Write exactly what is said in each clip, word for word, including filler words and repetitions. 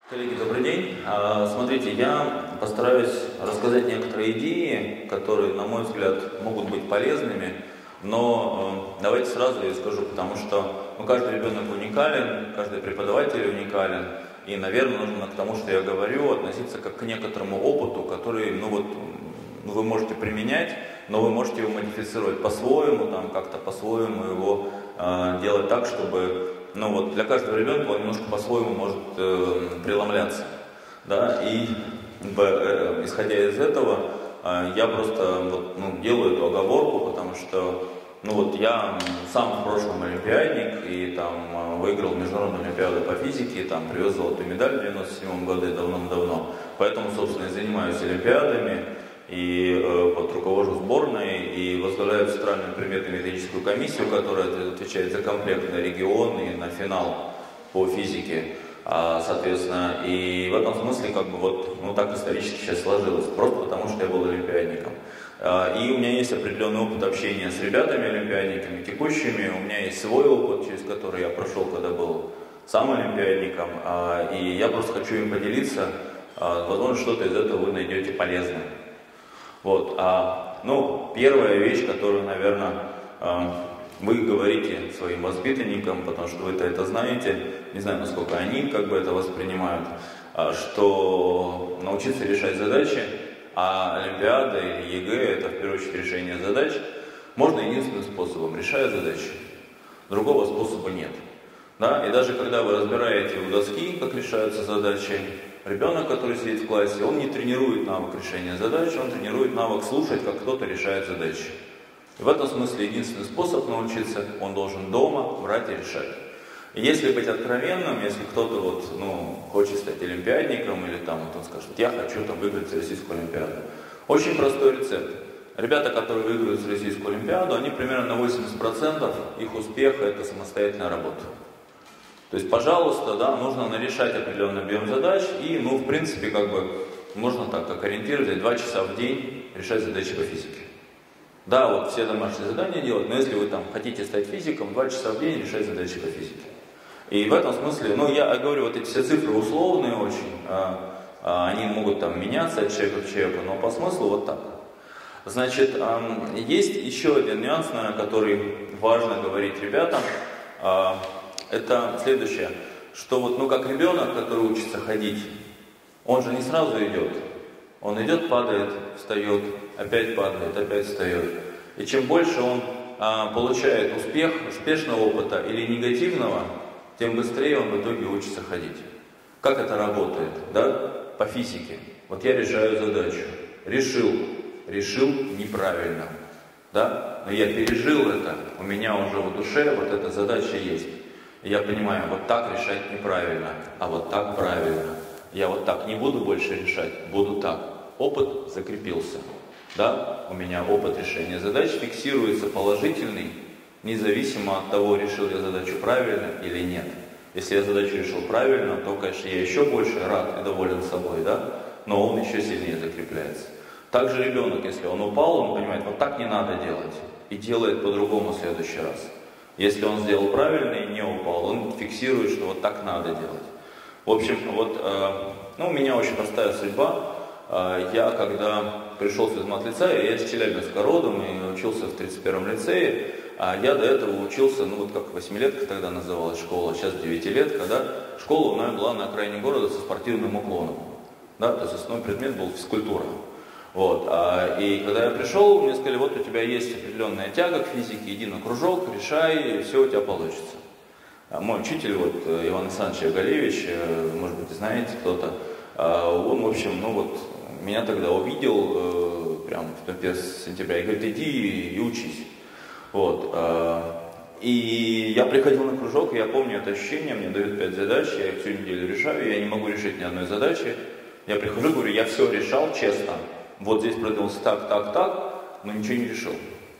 Коллеги, добрый день. Смотрите, я постараюсь рассказать некоторые идеи, которые, на мой взгляд, могут быть полезными, но давайте сразу я скажу, потому что ну, каждый ребенок уникален, каждый преподаватель уникален, и, наверное, нужно к тому, что я говорю, относиться как к некоторому опыту, который, ну вот, ну, вы можете применять, но вы можете его модифицировать по-своему, там как-то по-своему его э, делать так, чтобы ну вот для каждого ребенка он немножко по-своему может э, преломляться, да, и э, исходя из этого э, я просто вот, ну, делаю эту оговорку, потому что ну вот я сам в прошлом олимпиадник и там выиграл международную олимпиаду по физике, там привез золотую медаль в девяносто седьмом году давно-давно, поэтому, собственно, и занимаюсь олимпиадами. И э, вот руковожу сборной и возглавляю Центральную предметно-методическую комиссию, которая отвечает за комплект на регион и на финал по физике, а, соответственно. И в этом смысле как бы вот ну, так исторически сейчас сложилось, просто потому что я был олимпиадником. А, и у меня есть определенный опыт общения с ребятами-олимпиадниками текущими, у меня есть свой опыт, через который я прошел, когда был сам олимпиадником, а, и я просто хочу им поделиться, а, возможно, что-то из этого вы найдете полезным. Вот, а, ну, первая вещь, которую, наверное, э, вы говорите своим воспитанникам, потому что вы-то это знаете, не знаю, насколько они как бы это воспринимают, э, что научиться решать задачи, а Олимпиада или ЕГЭ это в первую очередь решение задач, можно единственным способом, решая задачи. Другого способа нет. Да? И даже когда вы разбираете у доски, как решаются задачи, ребенок, который сидит в классе, он не тренирует навык решения задач, он тренирует навык слушать, как кто-то решает задачи. И в этом смысле единственный способ научиться, он должен дома брать и решать. И если быть откровенным, если кто-то вот, ну, хочет стать олимпиадником, или там вот он скажет, я хочу там выиграть Российскую олимпиаду. Очень простой рецепт. Ребята, которые выиграют Российскую олимпиаду, они примерно на восемьдесят процентов их успеха это самостоятельная работа. То есть, пожалуйста, да, нужно нарешать определенный объем задач и, ну, в принципе, как бы, можно так, как ориентир взять два часа в день решать задачи по физике. Да, вот все домашние задания делать, но если вы там хотите стать физиком, два часа в день решать задачи по физике. И в этом смысле, ну, я говорю, вот эти все цифры условные очень, а, а, они могут там меняться от человека к человеку, но по смыслу вот так. Значит, а, есть еще один нюанс, на который важно говорить ребятам. А, Это следующее, что вот, ну, как ребенок, который учится ходить, он же не сразу идет. Он идет, падает, встает, опять падает, опять встает. И чем больше он а, получает успех, успешного опыта или негативного, тем быстрее он в итоге учится ходить. Как это работает, да? По физике. Вот я решаю задачу. Решил. Решил неправильно. Да? Но я пережил это. У меня уже в душе вот эта задача есть. И я понимаю, вот так решать неправильно, а вот так правильно. Я вот так не буду больше решать, буду так. Опыт закрепился. Да? У меня опыт решения задач фиксируется положительный, независимо от того, решил я задачу правильно или нет. Если я задачу решил правильно, то, конечно, я еще больше рад и доволен собой, да? Но он еще сильнее закрепляется. Также ребенок, если он упал, он понимает, вот так не надо делать. И делает по-другому в следующий раз. Если он сделал правильно и не упал, он фиксирует, что вот так надо делать. В общем, вот, э, ну, у меня очень простая судьба. Э, я, когда пришел в физмат-лицей, я из Челябинска родом и учился в тридцать первом лицее, а я до этого учился, ну, вот как восьмилетка тогда называлась школа, сейчас девятилетка, да. Школа у меня была на окраине города со спортивным уклоном, да, то есть основной предмет был физкультура. Вот, а, и когда я пришел, мне сказали, вот у тебя есть определенная тяга к физике, иди на кружок, решай, и все у тебя получится. А мой учитель, вот, Иван Александрович Галевич, может быть, знаете кто-то, а, он, в общем, ну вот, меня тогда увидел, прям в первого сентября, и говорит, иди и учись. Вот, а, и я приходил на кружок, и я помню это ощущение, мне дают пять задач, я их всю неделю решаю, я не могу решить ни одной задачи. Я прихожу, говорю, я все решал честно. Вот здесь продвинулся так, так, так, но ничего не решил.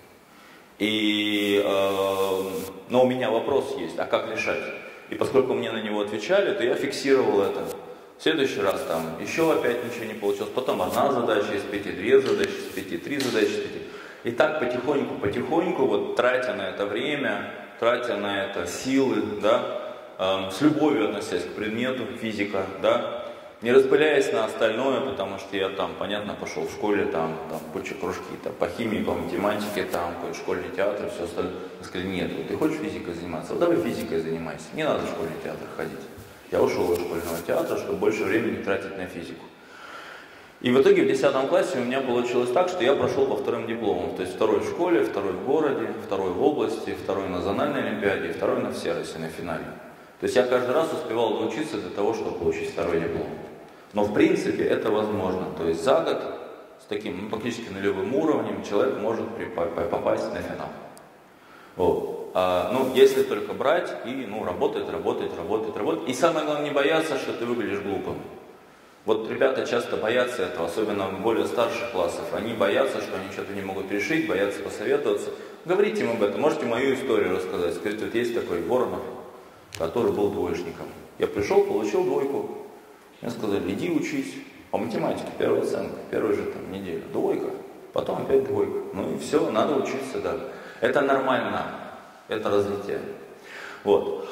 И, э, но у меня вопрос есть, а как решать? И поскольку мне на него отвечали, то я фиксировал это. В следующий раз там еще опять ничего не получилось, потом одна задача из пяти, две задачи из пяти, три задачи из пяти. И так потихоньку, потихоньку, вот тратя на это время, тратя на это силы, да, э, с любовью относясь к предмету, физика, да, не распыляясь на остальное, потому что я там, понятно, пошел в школе, там, там куча кружки, там, по химии, по математике, там, школьный театр и все остальное. Я сказал, нет, вот ты хочешь физикой заниматься, вот давай физикой занимайся, не надо в школьный театр ходить. Я ушел из школьного театра, чтобы больше времени тратить на физику. И в итоге в десятом классе у меня получилось так, что я прошел по вторым дипломам. То есть второй в школе, второй в городе, второй в области, второй на зональной олимпиаде, второй на всероссийской, на финале. То есть я каждый раз успевал доучиться для того, чтобы получить второй диплом. Но в принципе это возможно. То есть за год с таким ну, практически нулевым уровнем человек может попасть на финал. Вот. А, ну, если только брать и ну, работать, работать, работать, работать. И самое главное не бояться, что ты выглядишь глупым. Вот ребята часто боятся этого, особенно в более старших классов. Они боятся, что они что-то не могут решить, боятся посоветоваться. Говорите им об этом, можете мою историю рассказать. Скажите, вот есть такой Воронов, который был двоечником. Я пришел, получил двойку. Мне сказали, иди учись. По математике первая оценка, первую же там неделю. Двойка, потом опять двойка. Ну и все, надо учиться, да. Это нормально, это развитие. Вот.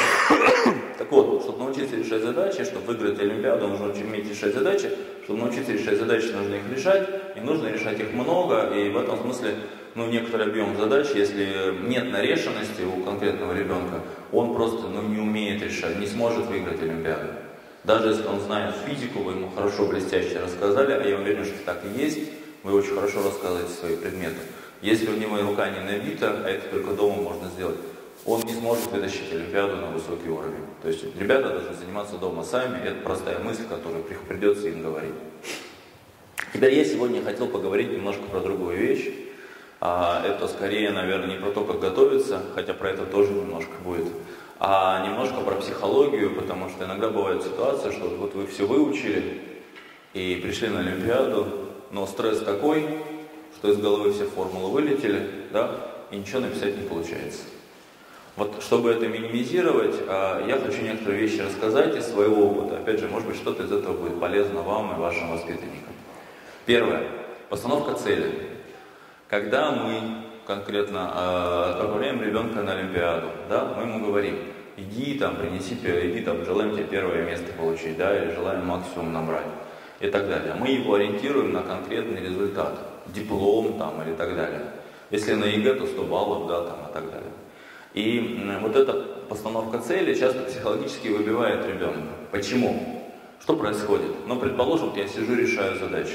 Так вот, чтобы научиться решать задачи, чтобы выиграть Олимпиаду, нужно уметь решать задачи. Чтобы научиться решать задачи, нужно их решать. И нужно решать их много. И в этом смысле, ну, некоторый объем задач, если нет нарешенности у конкретного ребенка, он просто ну, не умеет решать, не сможет выиграть Олимпиаду. Даже если он знает физику, вы ему хорошо, блестяще рассказали, а я уверен, что так и есть, вы очень хорошо рассказываете свои предметы. Если у него рука не набита, а это только дома можно сделать, он не сможет вытащить Олимпиаду на высокий уровень. То есть ребята должны заниматься дома сами, это простая мысль, которую придется им говорить. Теперь я сегодня хотел поговорить немножко про другую вещь. А, это скорее, наверное, не про то, как готовиться, хотя про это тоже немножко будет, а немножко про психологию, потому что иногда бывает ситуация, что вот вы все выучили и пришли на Олимпиаду, но стресс такой, что из головы все формулы вылетели, да, и ничего написать не получается. Вот, чтобы это минимизировать, я хочу некоторые вещи рассказать из своего опыта. Опять же, может быть, что-то из этого будет полезно вам и вашим воспитанникам. Первое. Постановка цели. Когда мы конкретно э, отправляем ребенка на Олимпиаду, да, мы ему говорим, иди там, принеси, иди там, желаем тебе первое место получить, да, или желаем максимум набрать, и так далее. Мы его ориентируем на конкретный результат, диплом там, или так далее. Если на ЕГЭ, то сто баллов, да, там, и так далее. И э, вот эта постановка цели часто психологически выбивает ребенка. Почему? Что происходит? Ну, предположим, я сижу, решаю задачи.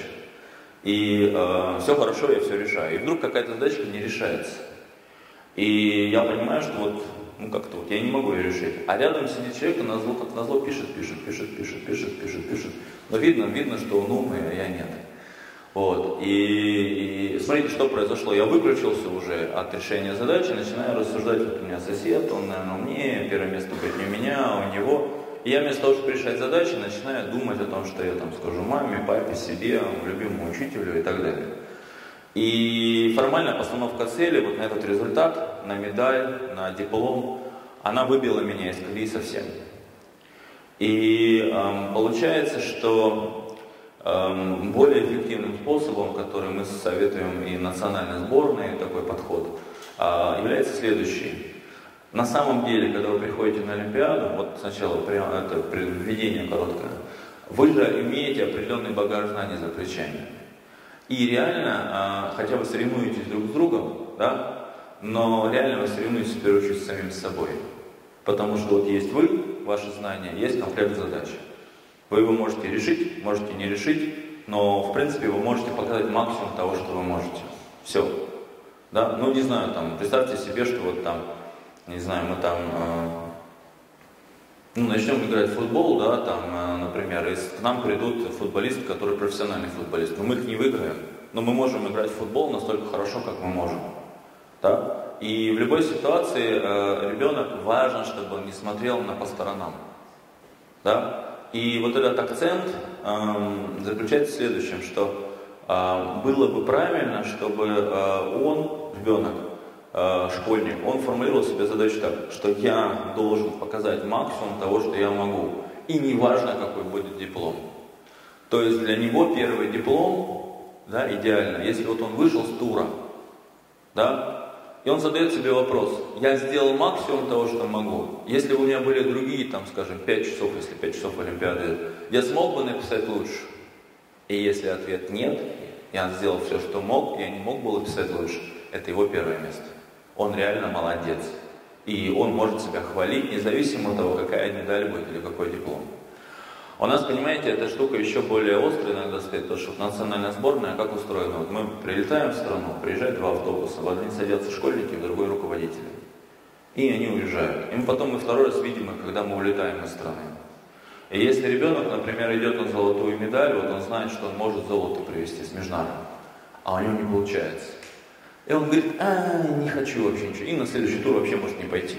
И э, все хорошо, я все решаю. И вдруг какая-то задачка не решается. И я понимаю, что вот, ну как-то вот я не могу ее решить. А рядом сидит человек и назло, как назло пишет, пишет, пишет, пишет, пишет, пишет, пишет. Но видно, видно, что он умный, а я нет. Вот. И, и смотрите, что произошло. Я выключился уже от решения задачи, начинаю рассуждать, вот у меня сосед, он, наверное, умнее, первое место будет не у меня, а у него. И я вместо того, чтобы решать задачи, начинаю думать о том, что я там скажу маме, папе, себе, любимому учителю и так далее. И формальная постановка цели вот на этот результат, на медаль, на диплом, она выбила меня из колеи совсем. И эм, получается, что эм, более эффективным способом, который мы советуем и национальной сборной, такой подход, э, является следующий. На самом деле, когда вы приходите на Олимпиаду, вот сначала это введение короткое, вы же имеете определенный багаж знаний за плечами. И реально, хотя вы соревнуетесь друг с другом, да, но реально вы соревнуетесь в первую очередь с самим собой. Потому что вот есть вы, ваши знания, есть комплект задач. Вы его можете решить, можете не решить, но в принципе вы можете показать максимум того, что вы можете. Все. Да? Ну не знаю, там, представьте себе, что вот там, не знаю, мы там э, ну, начнем играть в футбол, да, там, э, например, и к нам придут футболисты, которые профессиональные футболисты, но мы их не выиграем, но мы можем играть в футбол настолько хорошо, как мы можем, да? И в любой ситуации э, ребенок важно, чтобы он не смотрел на по сторонам, да? И вот этот акцент э, заключается в следующем, что э, было бы правильно, чтобы э, он, ребенок, школьник, он формулировал себе задачу так, что я должен показать максимум того, что я могу. И не важно, какой будет диплом. То есть для него первый диплом, да, идеально, если вот он вышел с тура, да, И он задает себе вопрос: я сделал максимум того, что могу. Если бы у меня были другие, там, скажем, пять часов, если пять часов Олимпиады, я смог бы написать лучше? И если ответ нет, я сделал все, что мог, я не мог было писать лучше, это его первое место. Он реально молодец. И он может себя хвалить, независимо от того, какая медаль будет или какой диплом. У нас, понимаете, эта штука еще более острая иногда стоит, потому что национальная сборная как устроена? Вот мы прилетаем в страну, приезжают два автобуса, в один садятся школьники, в другой руководители. И они уезжают. И мы потом мы второй раз видим их, когда мы улетаем из страны. И если ребенок, например, идет на золотую медаль, вот он знает, что он может золото привезти с Межнаром, а у него не получается. И он говорит: а, не хочу вообще ничего. И на следующий тур вообще может не пойти.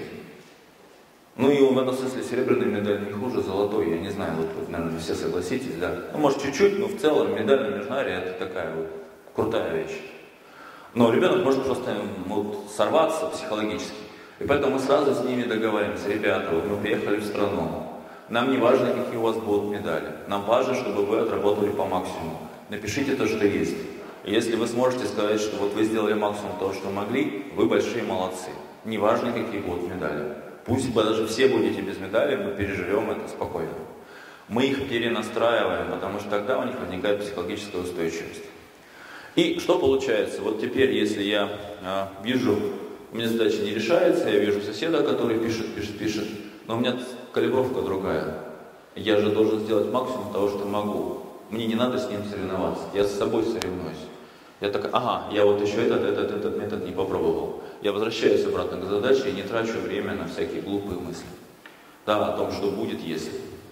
Ну и в этом смысле серебряная медаль не хуже золотой, я не знаю, вот, вот наверное, все согласитесь, да. Ну, может, чуть-чуть, но в целом медаль на Межнаре это такая вот крутая вещь. Но ребенок может просто вот, сорваться психологически. И поэтому мы сразу с ними договариваемся: ребята, вот мы приехали в страну, нам не важно, какие у вас будут медали, нам важно, чтобы вы отработали по максимуму. Напишите то, что есть. И если вы сможете сказать, что вот вы сделали максимум того, что могли, вы большие молодцы. Неважно, какие будут медали. Пусть даже все будете без медали, мы переживем это спокойно. Мы их перенастраиваем, потому что тогда у них возникает психологическая устойчивость. И что получается? Вот теперь, если я а, вижу, у меня задача не решается, я вижу соседа, который пишет, пишет, пишет, но у меня калибровка другая. Я же должен сделать максимум того, что могу. Мне не надо с ним соревноваться, я с собой соревнуюсь. Я такой: ага, я вот еще этот, этот, этот метод не попробовал. Я возвращаюсь обратно к задаче и не трачу время на всякие глупые мысли. Да, о том, что будет, если.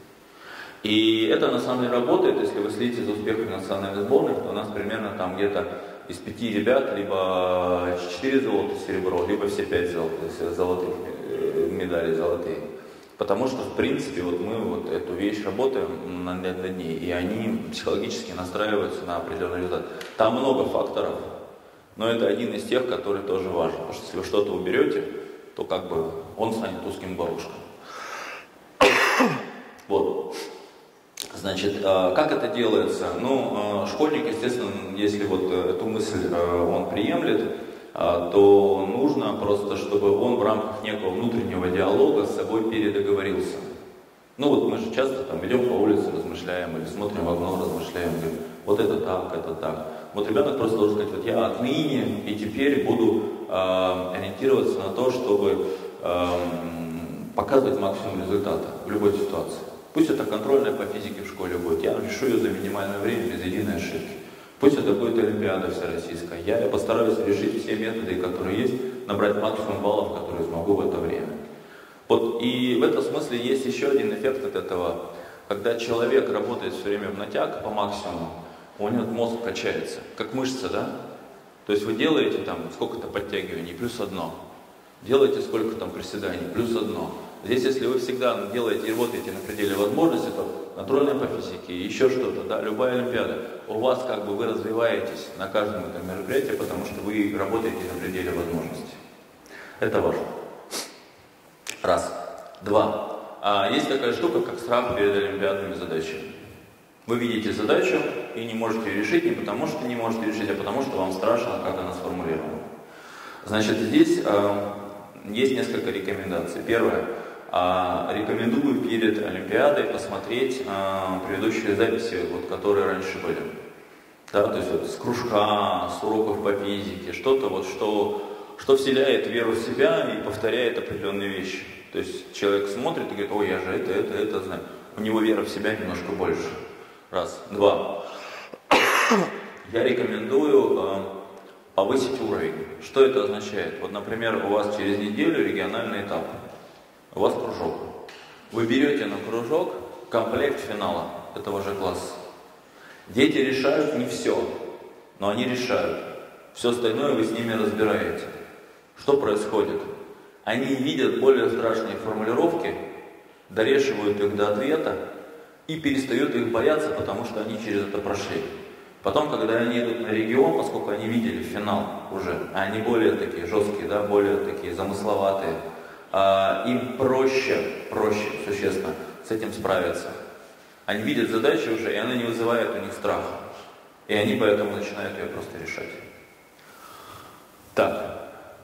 И это на самом деле работает, если вы следите за успехами национальной сборной, то у нас примерно там где-то из пяти ребят либо четыре золота, серебро, либо все пять золотых, золотых медалей золотые. Потому что, в принципе, вот мы вот эту вещь работаем над, над ней, и они психологически настраиваются на определенный результат. Там много факторов, но это один из тех, который тоже важен. Потому что если вы что-то уберете, то как бы он станет узким горлышком. Вот. Значит, как это делается? Ну, школьник, естественно, если вот эту мысль он приемлет, то нужно просто, чтобы он в рамках некого внутреннего диалога с собой передоговорился. Ну вот мы же часто там идем по улице, размышляем, или смотрим в окно, размышляем, говорим: вот это так, это так. Вот ребенок просто должен сказать: вот я отныне и теперь буду э, ориентироваться на то, чтобы э, показывать максимум результата в любой ситуации. Пусть это контрольная по физике в школе будет, я решу ее за минимальное время, без единой ошибки. Пусть это будет Олимпиада всероссийская, я постараюсь решить все методы, которые есть, набрать максимум баллов, которые смогу в это время. Вот, и в этом смысле есть еще один эффект от этого. Когда человек работает все время в натяг по максимуму, у него мозг качается, как мышца, да? То есть вы делаете там сколько-то подтягиваний, плюс одно. Делаете сколько там приседаний, плюс одно. Здесь, если вы всегда делаете и работаете на пределе возможностей, то контрольная по физике, еще что-то, да, любая олимпиада, у вас как бы вы развиваетесь на каждом этом мероприятии, потому что вы работаете на пределе возможностей. Это важно. Раз. Два. А есть такая штука, как страх перед олимпиадными задачами. Вы видите задачу и не можете ее решить не потому, что не можете решить, а потому, что вам страшно, как она сформулирована. Значит, здесь э, есть несколько рекомендаций. Первое. Э, рекомендую перед олимпиадой посмотреть э, предыдущие записи, вот, которые раньше были. Да, то есть вот, с кружка, с уроков по физике, что-то, вот, что, что вселяет веру в себя и повторяет определенные вещи. То есть человек смотрит и говорит: ой, я же это, это, это знаю. У него вера в себя немножко больше. Раз. Два. Я рекомендую э, повысить уровень. Что это означает? Вот, например, у вас через неделю региональный этап. У вас кружок. Вы берете на кружок комплект финала этого же класса. Дети решают не все, но они решают. Все остальное вы с ними разбираете. Что происходит? Они видят более страшные формулировки, дорешивают их до ответа и перестают их бояться, потому что они через это прошли. Потом, когда они идут на регион, поскольку они видели финал уже, а они более такие жесткие, да, более такие замысловатые, а, им проще, проще, существенно, с этим справиться. Они видят задачу уже, и она не вызывает у них страха. И они поэтому начинают ее просто решать. Так.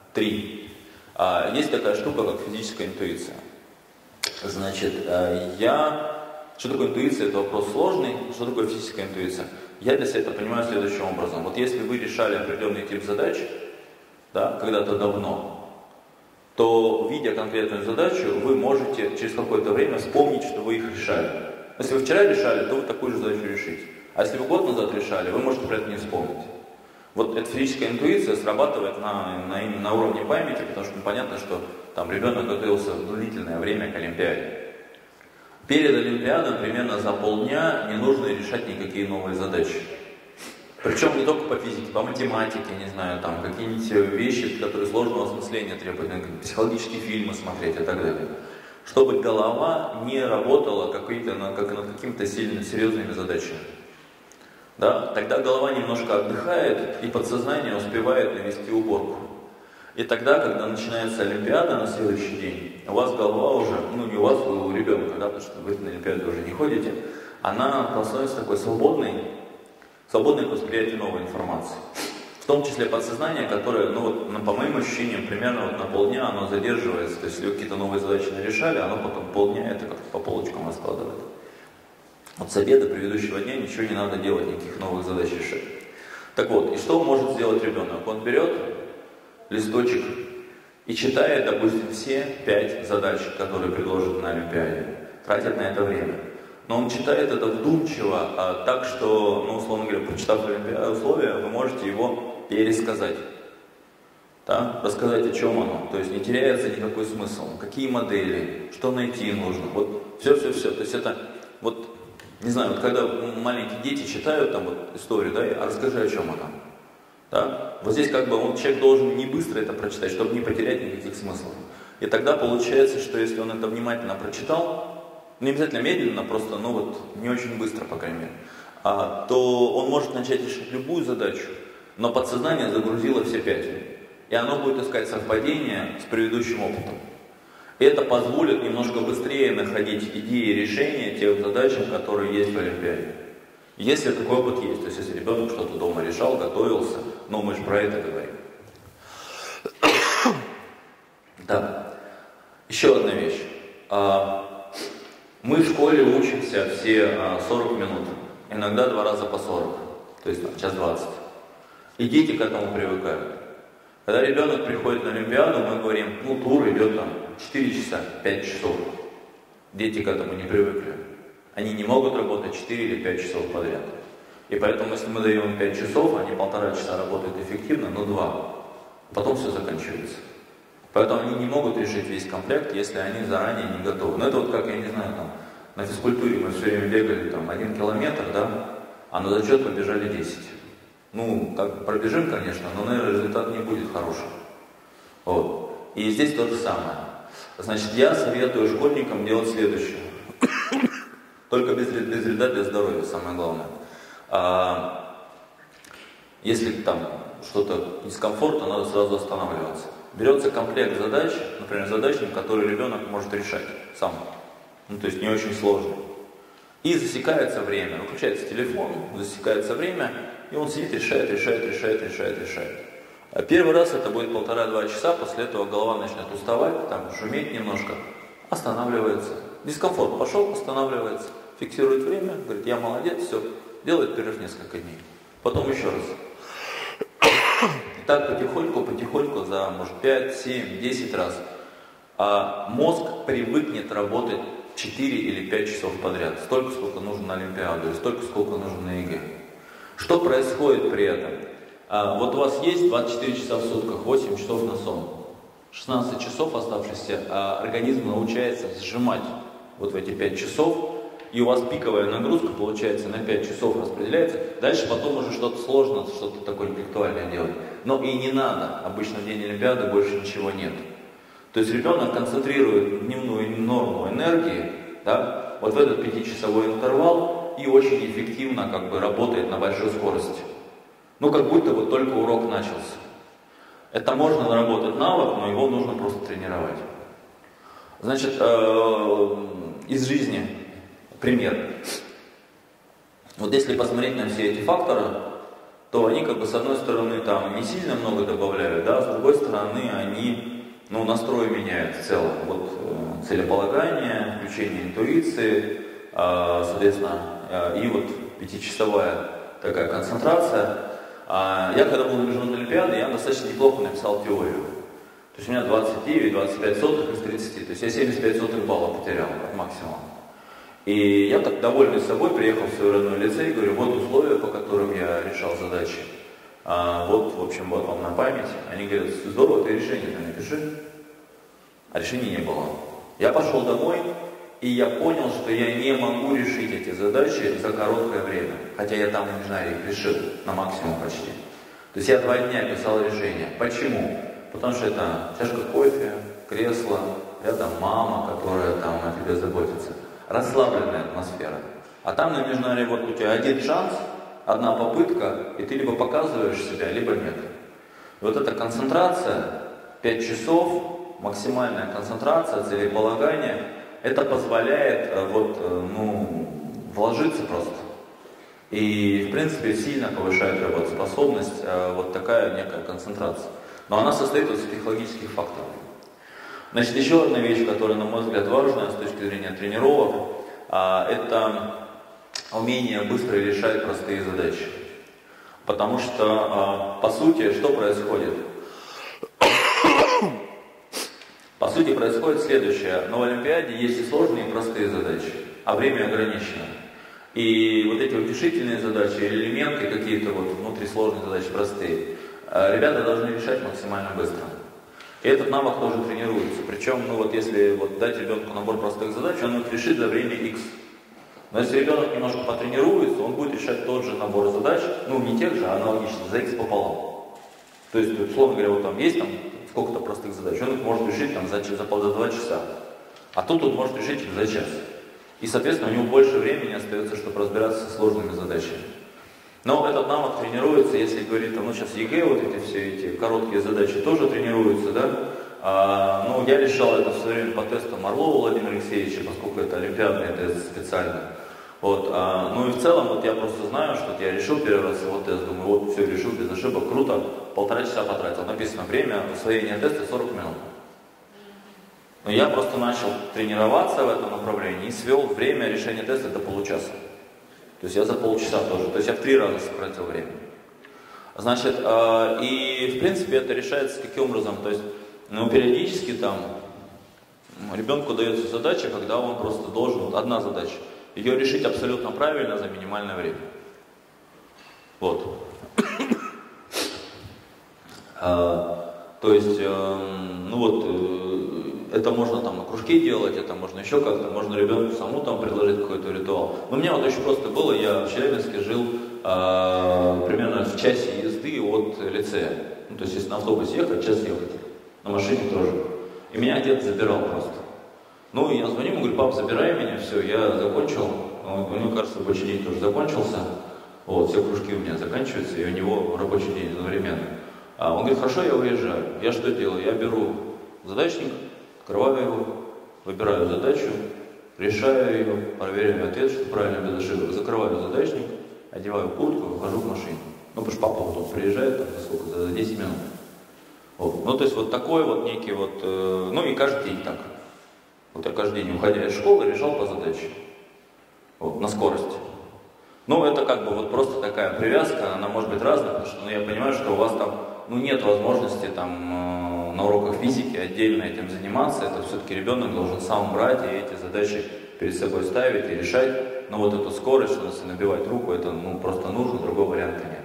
Три. Есть такая штука, как физическая интуиция. Значит, я... Что такое интуиция? Это вопрос сложный. Что такое физическая интуиция? Я для себя это понимаю следующим образом. Вот если вы решали определенный тип задач, да, когда-то давно, то, видя конкретную задачу, вы можете через какое-то время вспомнить, что вы их решали. Если вы вчера решали, то вы такую же задачу решите. А если вы год назад решали, вы можете про это не вспомнить. Вот эта физическая интуиция срабатывает на, на, на уровне памяти, потому что понятно, что там ребенок готовился длительное время к Олимпиаде. Перед Олимпиадой примерно за полдня не нужно решать никакие новые задачи. Причем не только по физике, по математике, не знаю, там какие-нибудь вещи, которые сложного осмысления требуют, психологические фильмы смотреть и так далее. Чтобы голова не работала какие-то, как над какими-то сильно серьезными задачами. Да? Тогда голова немножко отдыхает, и подсознание успевает навести уборку. И тогда, когда начинается Олимпиада на следующий день, у вас голова уже, ну не у вас, а у ребенка, да, потому что вы на Олимпиаду уже не ходите, она становится такой свободной, свободной к восприятию новой информации. В том числе подсознание, которое, ну вот, по моим ощущениям, примерно вот на полдня оно задерживается. То есть, если вы какие-то новые задачи нарешали, оно потом полдня это как-то по полочкам раскладывает. Вот с обеда предыдущего дня ничего не надо делать, никаких новых задач решать. Так вот, и что может сделать ребенок? Он берет листочек и читает, допустим, все пять задач, которые предложены на Олимпиаде. Тратит на это время. Но он читает это вдумчиво, а, так что, ну, условно говоря, прочитав условия, вы можете его пересказать. Да? Рассказать, о чем оно. То есть не теряется никакой смысл. Какие модели, что найти нужно. Вот все-все-все. То есть это, вот, не знаю, вот когда маленькие дети читают там вот историю, да, а расскажи, о чем она. Да? Вот здесь как бы он, человек должен не быстро это прочитать, чтобы не потерять никаких смыслов. И тогда получается, что если он это внимательно прочитал, не обязательно медленно, просто, ну вот, не очень быстро, по крайней мере, а, то он может начать решать любую задачу, но подсознание загрузило все пять. И оно будет искать совпадение с предыдущим опытом. И это позволит немножко быстрее находить идеи решения тех задач, которые есть в Олимпиаде. Если такой опыт есть, то есть если ребенок что-то дома решал, готовился, но мы же про это говорим. Да. Еще одна вещь. Мы в школе учимся все сорок минут, иногда два раза по сорок, то есть там, час двадцать. И дети к этому привыкают. Когда ребенок приходит на Олимпиаду, мы говорим, ну тур идет там четыре часа, пять часов. Дети к этому не привыкли. Они не могут работать четыре или пять часов подряд. И поэтому, если мы даем им пять часов, они полтора часа работают эффективно, но два. Потом все заканчивается. Поэтому они не могут решить весь комплект, если они заранее не готовы. Ну это вот как, я не знаю, там, на физкультуре мы все время бегали там один километр, да, а на зачет побежали десять. Ну, как пробежим, конечно, но, наверное, результат не будет хорошим. Вот. И здесь то же самое. Значит, я советую школьникам делать следующее. Только без, без вреда для здоровья, самое главное. А, если там что-то дискомфортно, надо сразу останавливаться. Берется комплект задач, например, задачник, который ребенок может решать сам. Ну, то есть не очень сложный. И засекается время. Выключается телефон, засекается время, и он сидит, решает, решает, решает, решает, решает. А первый раз это будет полтора-два часа, после этого голова начнет уставать, там шуметь немножко, останавливается. Дискомфорт пошел, останавливается, фиксирует время, говорит, я молодец, все, делает перерыв несколько дней. Потом еще раз. И так потихоньку, потихоньку, за, может, пять, семь, десять раз. А мозг привыкнет работать четыре или пять часов подряд. Столько, сколько нужно на Олимпиаду, и столько, сколько нужно на ЕГЭ. Что происходит при этом? А, вот у вас есть двадцать четыре часа в сутках, восемь часов на сон. шестнадцать часов оставшихся, а организм научается сжимать вот в эти пять часов, и у вас пиковая нагрузка, получается, на пять часов распределяется. Дальше потом уже что-то сложно, что-то такое интеллектуальное делать. Но и не надо, обычно в день Олимпиады больше ничего нет. То есть ребенок концентрирует дневную норму энергии, да, вот в этот пятичасовой интервал и очень эффективно как бы работает на большой скорости. Ну как будто вот только урок начался. Это можно наработать навык, но его нужно просто тренировать. Значит, э, из жизни пример. Вот если посмотреть на все эти факторы, то они как бы с одной стороны там не сильно много добавляют, да, с другой стороны они, ну, настрой меняют в целом. Вот э, целеполагание, включение интуиции, э, соответственно, э, и вот пятичасовая такая концентрация. Э, я когда был на международной олимпиаде, я достаточно неплохо написал теорию. То есть у меня двадцать девять двадцать пять сотых из тридцати, то есть я семьдесят пять сотых баллов потерял от максимума. И я так довольный собой приехал в свой родной лицей и говорю, вот условия, по которым я решал задачи. А, вот, в общем, вот вам на память. Они говорят, здорово, ты решение-то напиши. А решения не было. Я пошел домой, и я понял, что я не могу решить эти задачи за короткое время. Хотя я там, не знаю, их решил на максимум почти. То есть я два дня писал решение. Почему? Потому что это чашка кофе, кресло, рядом мама, которая там о тебе заботится. Расслабленная атмосфера. А там на межнаре вот у тебя один шанс, одна попытка, и ты либо показываешь себя, либо нет. И вот эта концентрация, пять часов, максимальная концентрация, целеполагание, это позволяет вот, ну, вложиться просто. И, в принципе, сильно повышает работоспособность вот такая некая концентрация. Но она состоит из психологических факторов. Значит, еще одна вещь, которая, на мой взгляд, важная с точки зрения тренировок, это умение быстро решать простые задачи. Потому что, по сути, что происходит? По сути, происходит следующее. На Олимпиаде есть и сложные, и простые задачи, а время ограничено. И вот эти утешительные задачи, элементы какие-то вот внутрисложные задачи, простые, ребята должны решать максимально быстро. И этот навык тоже тренируется. Причем, ну вот если вот дать ребенку набор простых задач, он их решит за время X. Но если ребенок немножко потренируется, он будет решать тот же набор задач, ну не тех же, а аналогично, за X пополам. То есть, условно говоря, вот там есть там сколько-то простых задач, он их может решить там за, за, за два часа. А тут он может решить их за час. И, соответственно, у него больше времени остается, чтобы разбираться со сложными задачами. Но этот навык тренируется, если говорить, там, ну сейчас ЕГЭ, вот эти все эти короткие задачи тоже тренируются, да. А, ну, я решал это в свое время по тестам Орлова Владимира Алексеевича, поскольку это олимпиадный тест специально. Вот, а, ну и в целом, вот я просто знаю, что я решил первый раз его тест, думаю, вот все решил без ошибок, круто, полтора часа потратил. Написано время усвоения теста сорок минут. Но я просто начал тренироваться в этом направлении и свел время решения теста до получаса. То есть я за полчаса тоже, то есть я в три раза сократил время. Значит, э, и в принципе это решается каким образом? То есть, ну, периодически там ребенку дается задача, когда он просто должен, вот одна задача, ее решить абсолютно правильно за минимальное время. Вот. А, то есть, э, ну вот, э, это можно там на кружке делать, это можно еще как-то, можно ребенку самому там предложить какой-то ритуал. Но у меня вот очень просто было, я в Челябинске жил э, примерно в часе езды от лицея. Ну, то есть, если на автобусе ехать, час ехать, на машине тоже. И меня отец забирал просто. Ну, и я звоню ему, говорю, пап, забирай меня, все, я закончил. У него, кажется, рабочий день тоже закончился. Вот, все кружки у меня заканчиваются, и у него рабочий день одновременно. А он говорит, хорошо, я уезжаю. Я что делаю? Я беру задачник, открываю его, выбираю задачу, решаю ее, проверяю ответ, что правильно, без ошибок. Закрываю задачник, одеваю куртку, выхожу в машину. Ну, потому что папа вот он приезжает, там, за сколько, за десять минут. Вот. Ну, то есть вот такой вот некий вот, э, ну и каждый день так. Вот я каждый день, уходя из школы, решал по задаче. Вот, на скорость. Ну, это как бы вот просто такая привязка, она может быть разная, потому что ну, я понимаю, что у вас там ну, нет возможности там э, на уроках физики отдельно этим заниматься. Это все-таки ребенок должен сам брать и эти задачи перед собой ставить и решать. Но вот эту скорость, что если набивать руку, это ну, просто нужно, другого варианта нет.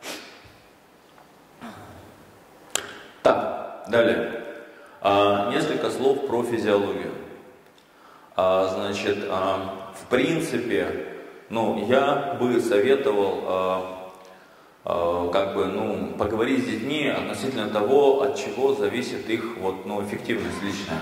Так, далее. А, несколько слов про физиологию. А, значит, а, в принципе, ну, я бы советовал а, а, как бы, ну, поговорить с детьми относительно того, от чего зависит их вот, ну, эффективность личная.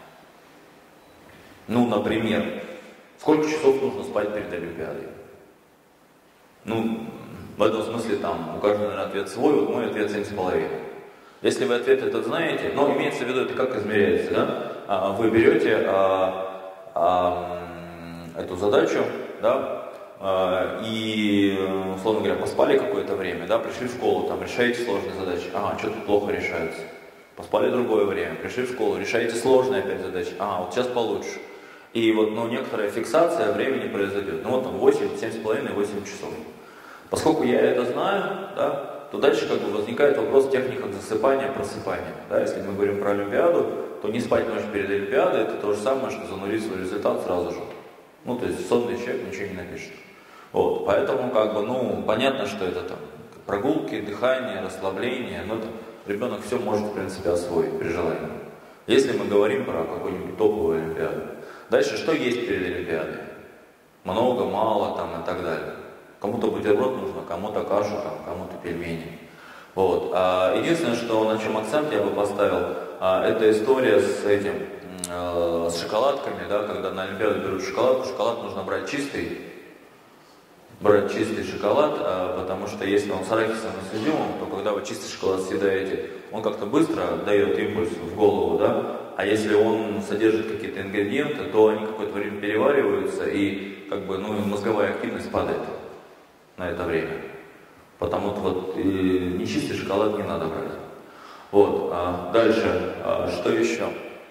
Ну, например, сколько часов нужно спать перед Олимпиадой? Ну, в этом смысле там у каждого, наверное, ответ свой, вот мой ответ семь с половиной. Если вы ответ этот знаете, но имеется в виду, это как измеряется, да? А, вы берете а, а, эту задачу, да, и, условно говоря, поспали какое-то время, да, пришли в школу, там, решаете сложные задачи, ага, что-то плохо решаются. Поспали другое время, пришли в школу, решаете сложные опять задачи, а, вот сейчас получше. И вот, ну, некоторая фиксация времени произойдет. Ну, вот там восемь, семь с половиной, восемь часов. Поскольку я это знаю, да, то дальше как бы возникает вопрос техник засыпания, просыпания. Да, если мы говорим про Олимпиаду, то не спать ночь перед Олимпиадой, это то же самое, что занурить свой результат сразу же. Ну, то есть сонный человек ничего не напишет. Вот, поэтому, как бы, ну, понятно, что это там прогулки, дыхание, расслабление, но это ребенок все может, в принципе, освоить при желании. Если мы говорим про какую-нибудь топовую Олимпиаду. Дальше, что есть перед Олимпиадой? Много, мало, там, и так далее. Кому-то бутерброд нужно, кому-то кашу, там, кому-то пельмени. Вот. А единственное, что, на чем акцент я бы поставил, а, это история с этим, э, с шоколадками, да, когда на Олимпиаду берут шоколад, шоколад нужно брать чистый, брать чистый шоколад, а, потому что если он с арахисом и с изюмом, то когда вы чистый шоколад съедаете, он как-то быстро дает импульс в голову, да, а если он содержит какие-то ингредиенты, то они какое-то время перевариваются и как бы, ну, мозговая активность падает на это время. Потому что вот нечистый шоколад не надо брать. Вот, а дальше, а, что еще?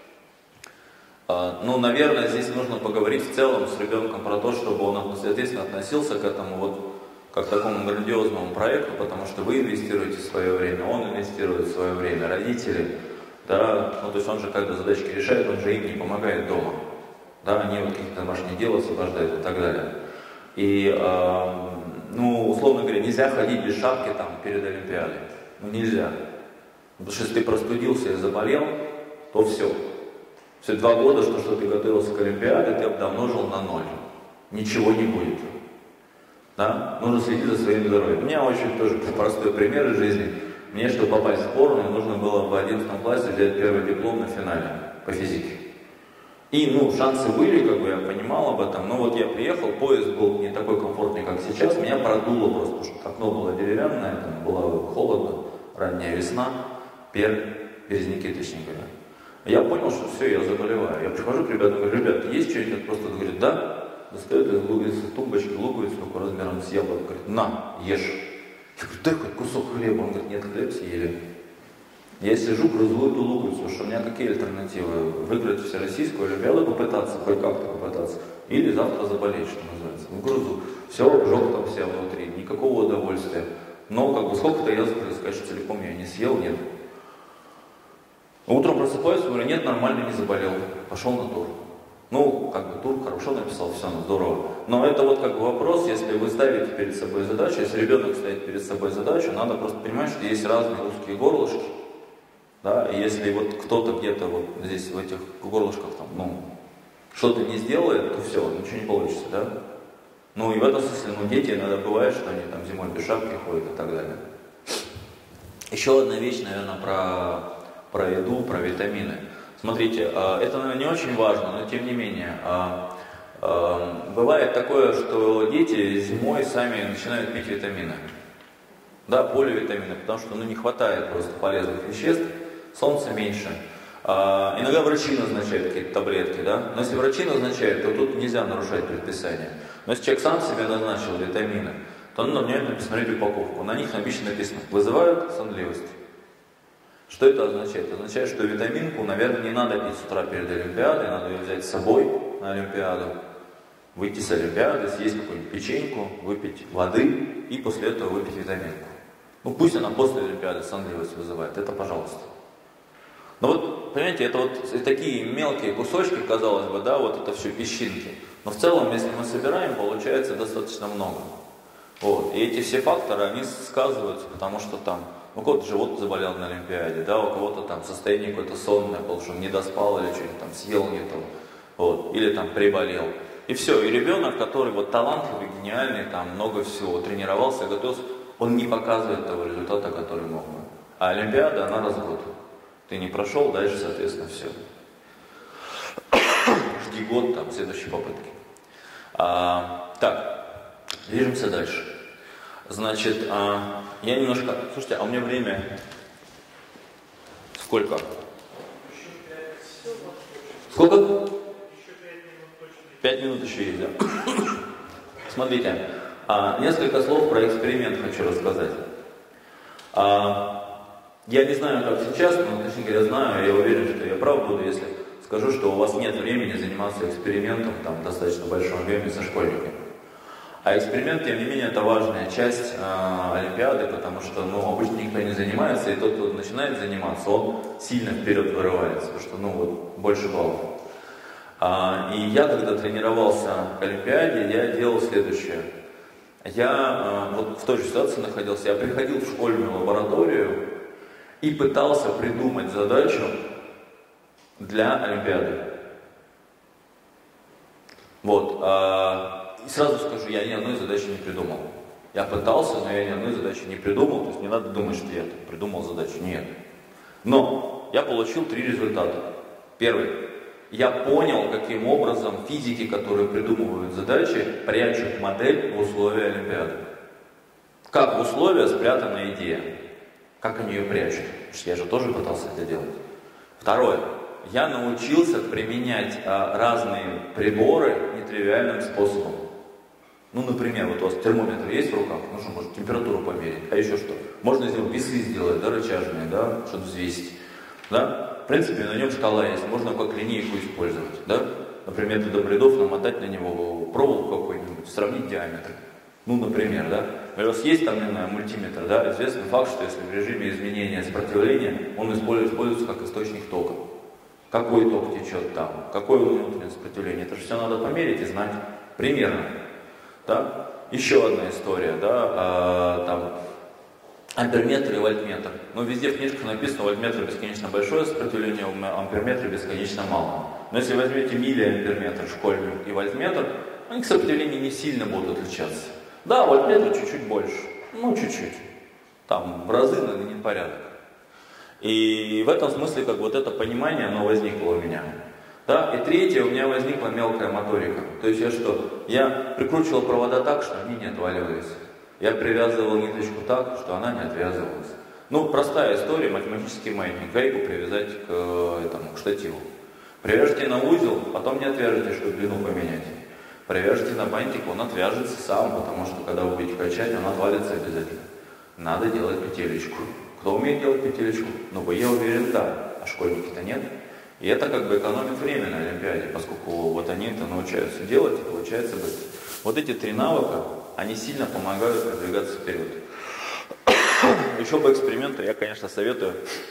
А, ну, наверное, здесь нужно поговорить в целом с ребенком про то, чтобы он, соответственно, относился к этому вот как к такому грандиозному проекту, потому что вы инвестируете свое время, он инвестирует свое время, родители, да, ну, то есть он же когда задачки решает, он же им не помогает дома, да, они вот каких-то домашних дел освобождают и так далее. И, э, ну, условно говоря, нельзя ходить без шапки там перед Олимпиадой, ну, нельзя, потому что если ты простудился и заболел, то все. Все два года, что, что ты готовился к Олимпиаде, ты обдамножил на ноль. Ничего не будет. Да? Нужно следить за своим здоровьем. У меня очень тоже простой пример из жизни. Мне, чтобы попасть в сборную, нужно было в одиннадцатом классе взять первый диплом на финале по физике. И, ну, шансы были, как бы я понимал об этом, но вот я приехал, поезд был не такой комфортный, как сейчас, меня продуло просто, потому что окно было деревянное, там было холодно, ранняя весна, пер, березняки, точнее говоря. Я понял, что все, я заболеваю. Я прихожу к ребятам, говорю, ребят, есть что-нибудь? Просто говорит, да. Достает из тумбочки луковицу такой размером с яблоко, говорит, на, ешь. Я говорю, дай хоть кусок хлеба. Он говорит, нет, хлеб съели. Я сижу, грызу эту луковицу, потому что у меня какие альтернативы? Выиграть всероссийскую олимпиаду, попытаться, хоть как-то попытаться, или завтра заболеть, что называется. Ну, грызу. Все, жёг там себя внутри, никакого удовольствия. Но как бы сколько-то я закрыл, сказать, что целиком я не съел, нет. Утром просыпаюсь, говорю, нет, нормально, не заболел. Пошел на тур. Ну, как бы тур хорошо написал, все, ну, здорово. Но это вот как бы вопрос, если вы ставите перед собой задачу, если ребенок ставит перед собой задачу, надо просто понимать, что есть разные узкие горлышки. Да, и если вот кто-то где-то вот здесь в этих горлышках там, ну, что-то не сделает, то все, ничего не получится, да? Ну и в этом смысле, ну, дети иногда бывает, что они там зимой без шапки ходят и так далее. Еще одна вещь, наверное, про... про еду, про витамины. Смотрите, это, наверное, не очень важно, но тем не менее, бывает такое, что дети зимой сами начинают пить витамины. Да, поливитамины, потому что, ну, не хватает просто полезных веществ, солнца меньше. Иногда врачи назначают какие-то таблетки, да, но если врачи назначают, то тут нельзя нарушать предписание. Но если человек сам себе назначил витамины, то ну, внимательно посмотреть упаковку. На них обычно написано, вызывают сонливость. Что это означает? Это означает, что витаминку, наверное, не надо пить с утра перед Олимпиадой, надо ее взять с собой на Олимпиаду, выйти с Олимпиады, съесть какую-нибудь печеньку, выпить воды и после этого выпить витаминку. Ну пусть она после Олимпиады сонливость вызывает, это пожалуйста. Но вот, понимаете, это вот такие мелкие кусочки, казалось бы, да, вот это все песчинки. Но в целом, если мы собираем, получается достаточно много. Вот. И эти все факторы, они сказываются, потому что там у кого-то живот заболел на Олимпиаде, да, у кого-то там состояние какое-то сонное, потому что он не доспал или что-нибудь там съел не то, вот, или там приболел. И все, и ребенок, который вот талантливый, гениальный, там много всего, тренировался, готовился, он не показывает того результата, который мог бы. А Олимпиада, она раз в год. Ты не прошел, дальше, соответственно, все. Жди год, там, следующей попытки. А, так, движемся дальше. Значит, а, я немножко... Слушайте, а у меня время... Сколько? Сколько? Пять минут еще есть, да? Смотрите, а, несколько слов про эксперимент хочу рассказать. А, я не знаю, как сейчас, но, точнее говоря, знаю, я уверен, что я прав буду, если скажу, что у вас нет времени заниматься экспериментом там, в достаточно большом объеме со школьниками. А эксперимент, тем не менее, это важная часть э, Олимпиады, потому что ну, обычно никто не занимается, и тот, кто начинает заниматься, он сильно вперед вырывается, потому что ну, вот, больше баллов. А, и я, когда тренировался к Олимпиаде, я делал следующее. Я э, вот в той же ситуации находился, я приходил в школьную лабораторию и пытался придумать задачу для Олимпиады. Вот. Э, И сразу скажу, я ни одной задачи не придумал. Я пытался, но я ни одной задачи не придумал. То есть не надо думать, что я придумал задачу. Нет. Но я получил три результата. Первый. Я понял, каким образом физики, которые придумывают задачи, прячут модель в условия Олимпиады. Как в условия спрятана идея. Как они ее прячут. Потому что я же тоже пытался это делать. Второе. Я научился применять а, разные приборы нетривиальным способом. Ну, например, вот у вас термометр есть в руках, нужно, может, температуру померить, а еще что? Можно сделать весы сделать, да, рычажные, да, что-то взвесить, да? В принципе, на нем шкала есть, можно как линейку использовать, да? Например, методом рядов намотать на него проволоку какой-нибудь, сравнить диаметр. Ну, например, да? У вас есть там, не знаю, мультиметр, да? Известный факт, что если в режиме изменения сопротивления, он используется как источник тока. Какой ток течет там, какое внутреннее сопротивление, это же все надо померить и знать примерно. Да? Еще одна история, да, а, там, амперметр и вольтметр. Ну, везде в книжках написано, у вольтметра бесконечно большое сопротивление, у амперметра бесконечно мало. Но если возьмете миллиамперметр школьный и вольтметр, они к сопротивлению не сильно будут отличаться. Да, вольтметр чуть-чуть больше, ну, чуть-чуть. Там в разы, но не порядок. И в этом смысле, как вот это понимание, оно возникло у меня. Да? И третье, у меня возникла мелкая моторика. То есть я что? Я прикручивал провода так, что они не отваливались. Я привязывал ниточку так, что она не отвязывалась. Ну, простая история, математический маятник. Гайку привязать к, этому, к штативу. Привяжите на узел, потом не отвяжете, чтобы длину поменять. Привяжите на бантик, он отвяжется сам, потому что когда вы будете качать, он отвалится обязательно. Надо делать петелечку. Кто умеет делать петелечку? Ну, я уверен, да. А школьники-то нет. И это как бы экономит время на Олимпиаде, поскольку вот они это научаются делать, и получается быстро. Вот эти три навыка, они сильно помогают продвигаться вперед. Еще по эксперименту я, конечно, советую.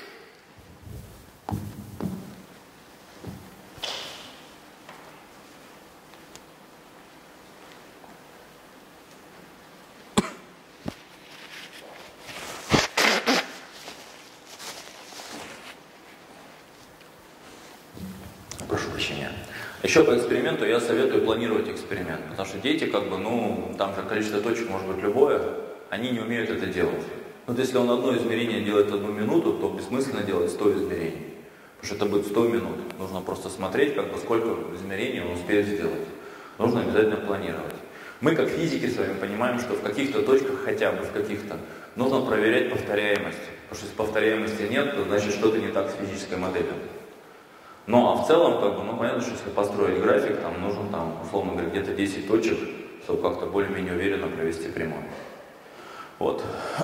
Прошу прощения. Еще по эксперименту я советую планировать эксперимент, потому что дети, как бы, ну, там же количество точек может быть любое, они не умеют это делать. Вот если он одно измерение делает одну минуту, то бессмысленно делать сто измерений, потому что это будет сто минут. Нужно просто смотреть, как бы, сколько измерений он успеет сделать. Нужно обязательно планировать. Мы, как физики, с вами понимаем, что в каких-то точках, хотя бы в каких-то, нужно проверять повторяемость. Потому что если повторяемости нет, то значит что-то не так с физической моделью. Ну, а в целом, как бы, ну, понятно, что если построить график, там нужно, там, условно говоря, где-то десять точек, чтобы как-то более-менее уверенно провести прямой. Вот.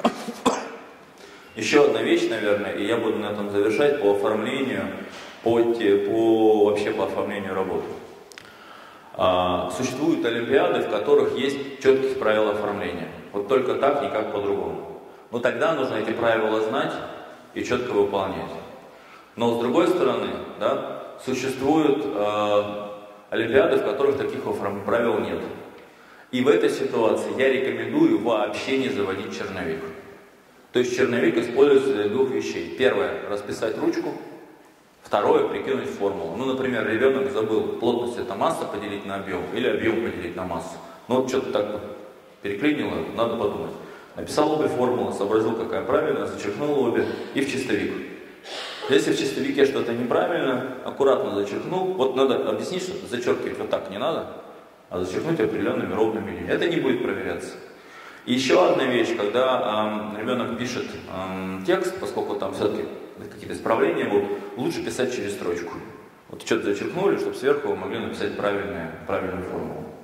Еще одна вещь, наверное, и я буду на этом завершать, по оформлению, по, те, по вообще по оформлению работы. А, существуют олимпиады, в которых есть четкие правила оформления. Вот только так, никак по-другому. Но тогда нужно эти правила знать и четко выполнять. Но с другой стороны, да, существуют э, олимпиады, в которых таких правил нет. И в этой ситуации я рекомендую вообще не заводить черновик. То есть черновик используется для двух вещей. Первое, расписать ручку. Второе, прикинуть формулу. Ну, например, ребенок забыл, плотность это масса поделить на объем, или объем поделить на массу. Ну, вот что-то так переклинило, надо подумать. Написал обе формулы, сообразил, какая правильная, зачеркнул обе и в чистовик. Если в чистовике что-то неправильно, аккуратно зачеркнул. Вот надо объяснить, что зачеркивать вот так не надо, а зачеркнуть определенными ровными линиями. Это не будет проверяться. И еще одна вещь, когда э, ребенок пишет э, текст, поскольку там все-таки какие-то исправления будут, лучше писать через строчку. Вот что-то зачеркнули, чтобы сверху вы могли написать правильную, правильную формулу.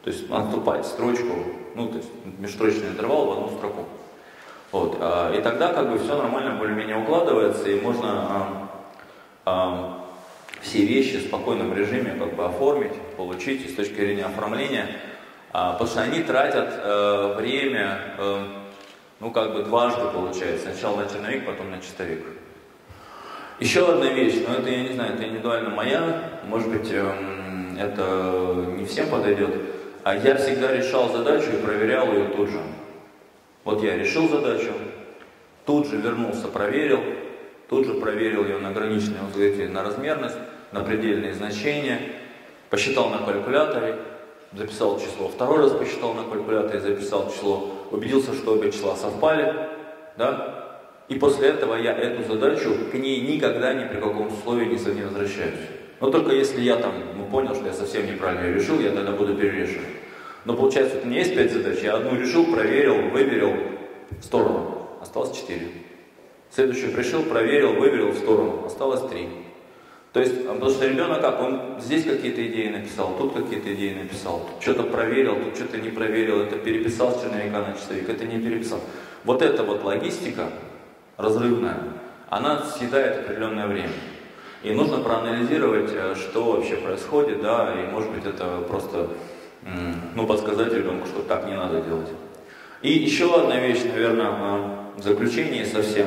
То есть наступать строчку, ну, то есть межстрочный интервал в одну строку. Вот. И тогда как бы все нормально более-менее укладывается, и можно а, а, все вещи в спокойном режиме как бы оформить, получить, и с точки зрения оформления, а, потому что они тратят а, время, а, ну как бы дважды получается, сначала на черновик, потом на чистовик. Еще одна вещь, но это, я не знаю, это индивидуально моя, может быть, а, это не всем подойдет, а я всегда решал задачу и проверял ее тут же. Вот я решил задачу, тут же вернулся, проверил, тут же проверил ее на граничное узловые, на размерность, на предельные значения, посчитал на калькуляторе, записал число, второй раз посчитал на калькуляторе, записал число, убедился, что обе числа совпали, да? И после этого я эту задачу, к ней никогда ни при каком условии не возвращаюсь. Но только если я там, ну, понял, что я совсем неправильно ее решил, я тогда буду перерешивать. Но получается, вот у меня есть пять задач, я одну решил, проверил, выверил в сторону, осталось четыре. Следующую решил, проверил, выверил в сторону, осталось три. То есть, потому что ребенок как, он здесь какие-то идеи написал, тут какие-то идеи написал, тут что-то проверил, тут что-то не проверил, это переписал с черновика на чистовик, это не переписал. Вот эта вот логистика разрывная, она съедает определенное время. И нужно проанализировать, что вообще происходит, да, и может быть это просто... ну, подсказать ребенку, что так не надо делать. И еще одна вещь, наверное, в заключении совсем.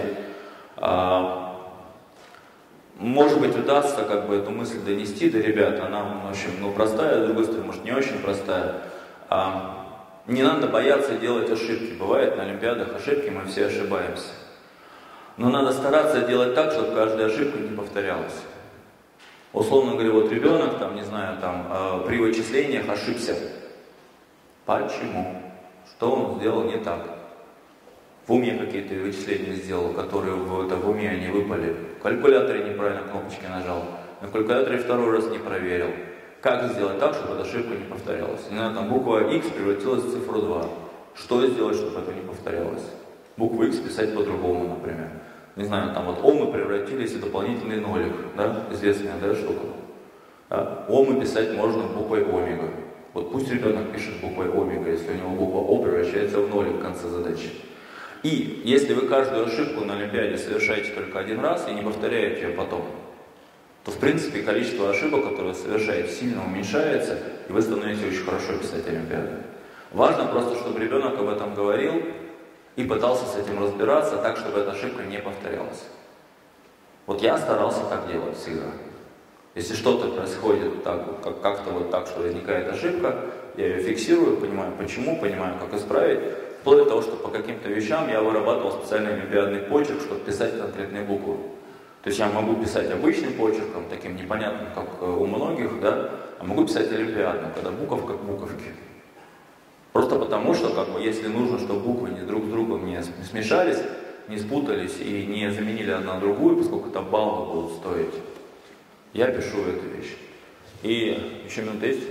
Может быть, удастся как бы эту мысль донести до ребят. Она, в общем, ну, простая, с другой стороны, может, не очень простая. Не надо бояться делать ошибки. Бывает на Олимпиадах ошибки, мы все ошибаемся. Но надо стараться делать так, чтобы каждая ошибка не повторялась. Условно говоря, вот ребенок, там, не знаю, там, э, при вычислениях ошибся. Почему? Что он сделал не так? В уме какие-то вычисления сделал, которые в, это, в уме они выпали. В калькуляторе неправильно кнопочки нажал. На калькуляторе второй раз не проверил. Как сделать так, чтобы эта ошибка не повторялась? Не знаю, там буква X превратилась в цифру два. Что сделать, чтобы это не повторялось? Букву X писать по-другому, например. Не знаю, там вот омы превратились в дополнительный нолик, да, известная, да, штука. Да? Омы писать можно буквой омега. Вот пусть ребенок пишет буквой омега, если у него буква О превращается в нолик в конце задачи. И если вы каждую ошибку на Олимпиаде совершаете только один раз и не повторяете ее потом, то в принципе количество ошибок, которые вы совершаете, сильно уменьшается, и вы становитесь очень хорошо писать Олимпиаду. Важно просто, чтобы ребенок об этом говорил, и пытался с этим разбираться так, чтобы эта ошибка не повторялась. Вот я старался так делать всегда. Если что-то происходит так, как, как-то вот так, что возникает ошибка, я ее фиксирую, понимаю почему, понимаю, как исправить, вплоть до того, что по каким-то вещам я вырабатывал специальный олимпиадный почерк, чтобы писать конкретные буквы. То есть я могу писать обычным почерком, таким непонятным, как у многих, да, а могу писать олимпиадным, когда буковка к буковке. Просто потому, что, как бы, если нужно, чтобы буквы не друг с другом не смешались, не спутались и не заменили одна другую, поскольку там баллы будут стоить, я пишу эту вещь. И еще минута есть?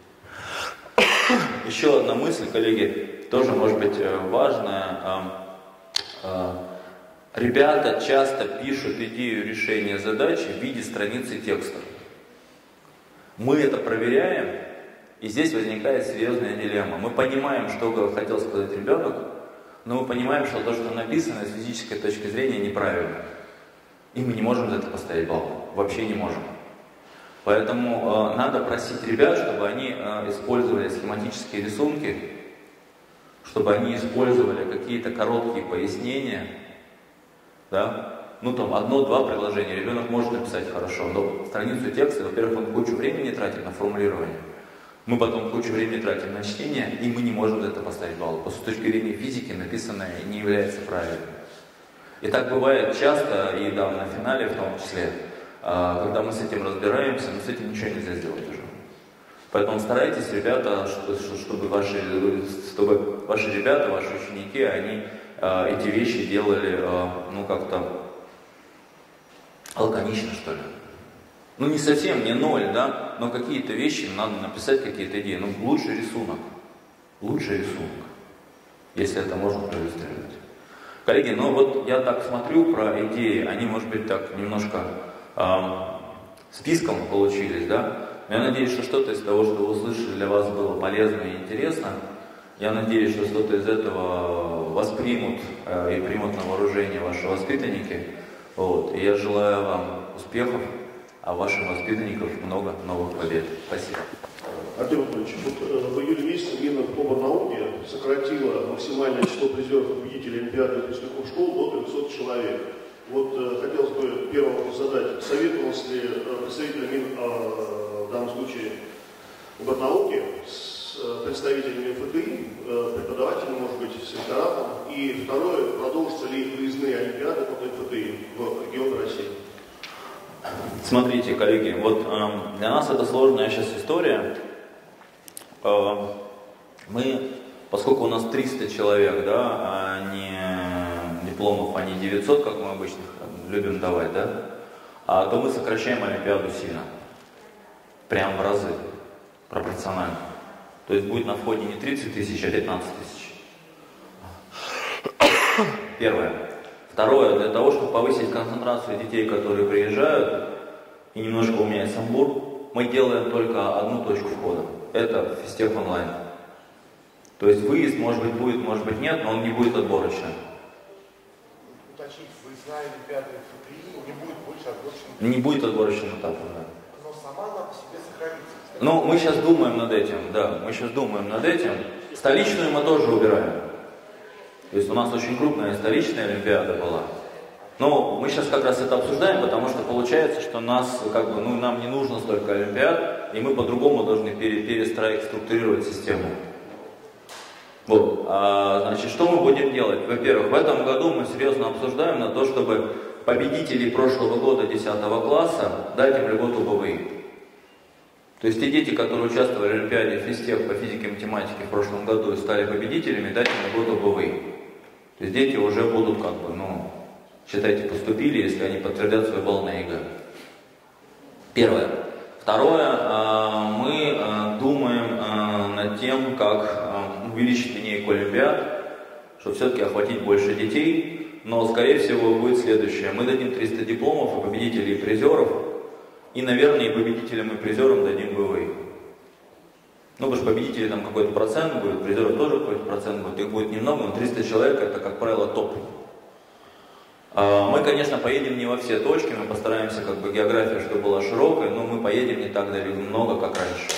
Еще одна мысль, коллеги, тоже может быть важная. Ребята часто пишут идею решения задачи в виде страницы текста. Мы это проверяем. И здесь возникает серьезная дилемма. Мы понимаем, что хотел сказать ребенок, но мы понимаем, что то, что написано с физической точки зрения, неправильно. И мы не можем за это поставить балл. Вообще не можем. Поэтому э, надо просить ребят, чтобы они э, использовали схематические рисунки, чтобы они использовали какие-то короткие пояснения. Да? Ну там одно-два предложения. Ребенок может написать хорошо, но страницу текста, во-первых, он кучу времени тратит на формулирование. Мы потом кучу времени тратим на чтение, и мы не можем за это поставить балл. Потому что с точки зрения физики написанное не является правильным. И так бывает часто, и да, на финале в том числе, когда мы с этим разбираемся, но с этим ничего нельзя сделать уже. Поэтому старайтесь, ребята, чтобы ваши, чтобы ваши ребята, ваши ученики, они эти вещи делали, ну как-то лаконично, что ли. Ну не совсем, не ноль, да, но какие-то вещи надо написать, какие-то идеи. Ну лучший рисунок, лучший рисунок, если это можно проиллюстрировать. Коллеги, ну вот я так смотрю про идеи, они, может быть, так немножко э, списком получились, да. Я надеюсь, что что-то из того, что вы услышали, для вас было полезно и интересно. Я надеюсь, что что-то из этого воспримут э, и примут на вооружение ваши воспитанники. Вот. И я желаю вам успехов, а вашим воспитанникам много новых побед. Спасибо. Артем Анатольевич, вот в июле месяце Миноборнауки сократила максимальное число призеров и победителей Олимпиады выпускников школ до трехсот человек. Вот э, хотелось бы первый вопрос задать. Советовалось ли э, представителям Мин, э, в данном случае Борнауки с э, представителями эф тэ и, э, преподавателями, может быть, с ректоратом? И второе, продолжатся ли выездные Олимпиады под эф тэ и в регионы России? Смотрите, коллеги, вот э, для нас это сложная сейчас история. Э, мы, поскольку у нас триста человек, да, а не дипломов, а не девятьсот, как мы обычно любим давать, да, а, то мы сокращаем Олимпиаду сильно. Прям в разы, пропорционально. То есть будет на входе не тридцать тысяч, а пятнадцать тысяч. Первое. Второе, для того, чтобы повысить концентрацию детей, которые приезжают, и немножко уменьшить сумбур, мы делаем только одну точку входа. Это физтех онлайн. То есть выезд, может быть, будет, может быть, нет, но он не будет отборочным. Уточнить, выездная Олимпиада эф тэ и не будет больше отборочным? Не будет отборочным этапом, да. Но сама она по себе сохранится. Ну, мы сейчас думаем над этим, да, мы сейчас думаем над этим. Столичную мы тоже убираем. То есть у нас очень крупная столичная Олимпиада была. Но мы сейчас как раз это обсуждаем, потому что получается, что нас, как бы, ну, нам не нужно столько Олимпиад, и мы по-другому должны пере, перестраивать, структурировать систему. Вот. А, значит, что мы будем делать? Во-первых, в этом году мы серьезно обсуждаем на то, чтобы победителей прошлого года десятого класса дать им льготу бэ вэ и. То есть те дети, которые участвовали в Олимпиаде физтех по физике и математике в прошлом году и стали победителями, дать им льготу бэ вэ и. То есть дети уже будут, как бы, ну, считайте, поступили, если они подтвердят свой балл на ЕГЭ. Первое. Второе. Мы думаем над тем, как увеличить линейку Олимпиад, чтобы все-таки охватить больше детей. Но, скорее всего, будет следующее. Мы дадим триста дипломов и победителей, и призеров. И, наверное, и победителям, и призерам дадим бэ вэ и. Ну, потому что победителей там какой-то процент будет, призеров тоже какой-то процент будет. Их будет немного, но триста человек это, как правило, топ. Мы, конечно, поедем не во все точки, мы постараемся, как бы, география, чтобы была широкой, но мы поедем не так далеко много, как раньше.